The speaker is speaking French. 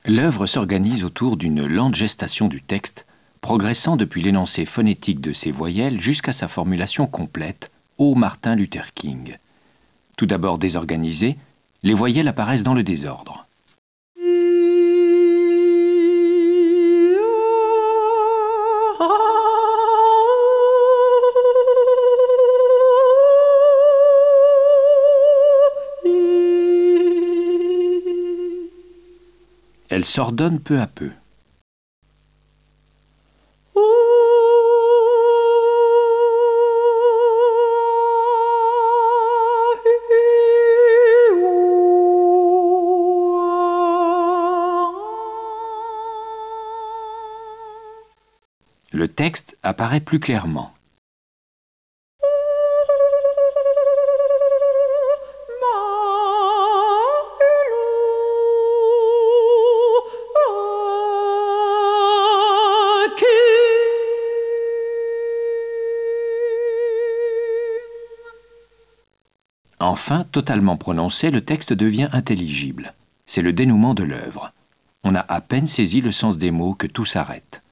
L'œuvre s'organise autour d'une lente gestation du texte, progressant depuis l'énoncé phonétique de ses voyelles jusqu'à sa formulation complète, ô Martin Luther King. Tout d'abord désorganisées, les voyelles apparaissent dans le désordre. Elles s'ordonnent peu à peu. Le texte apparaît plus clairement. Enfin, totalement prononcé, le texte devient intelligible. C'est le dénouement de l'œuvre. On a à peine saisi le sens des mots que tout s'arrête.